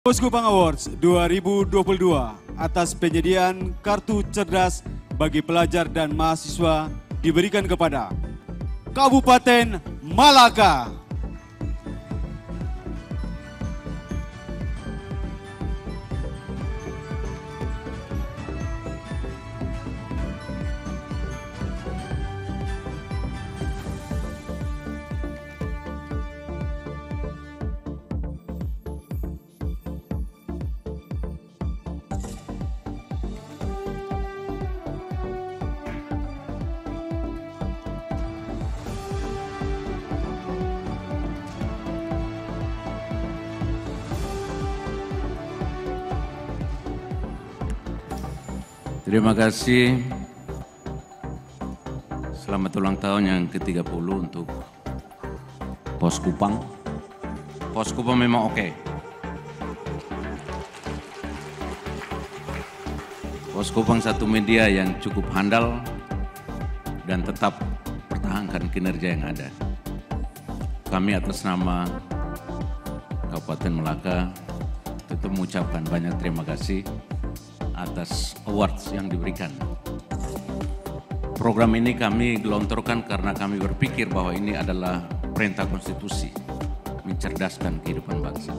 Poskupang Awards 2022 atas penyediaan kartu cerdas bagi pelajar dan mahasiswa diberikan kepada Kabupaten Malaka. Terima kasih. Selamat ulang tahun yang ke-30 untuk Poskupang. Poskupang memang oke. Poskupang satu media yang cukup handal dan tetap pertahankan kinerja yang ada. Kami atas nama Kabupaten Malaka tetap mengucapkan banyak terima kasih atas awards yang diberikan. Program ini kami gelontorkan karena kami berpikir bahwa ini adalah perintah konstitusi, mencerdaskan kehidupan bangsa.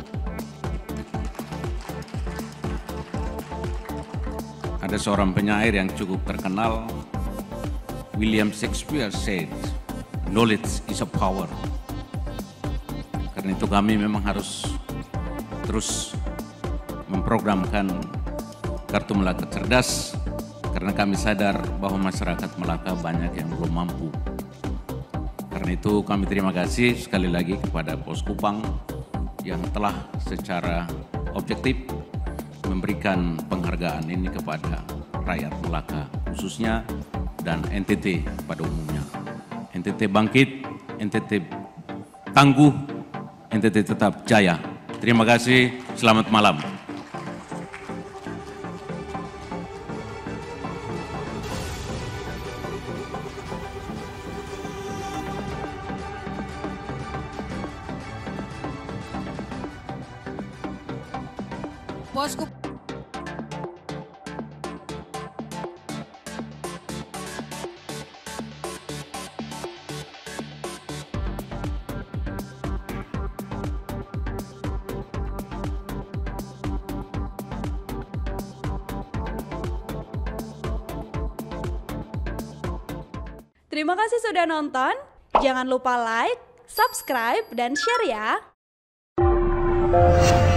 Ada seorang penyair yang cukup terkenal, William Shakespeare said, "Knowledge is a power." Karena itu kami memang harus terus memprogramkan Kartu Malaka Cerdas, karena kami sadar bahwa masyarakat Malaka banyak yang belum mampu. Karena itu kami terima kasih sekali lagi kepada Poskupang yang telah secara objektif memberikan penghargaan ini kepada rakyat Malaka khususnya dan NTT pada umumnya. NTT bangkit, NTT tangguh, NTT tetap jaya. Terima kasih, selamat malam. Poskup. Terima kasih sudah nonton. Jangan lupa like, subscribe, dan share ya.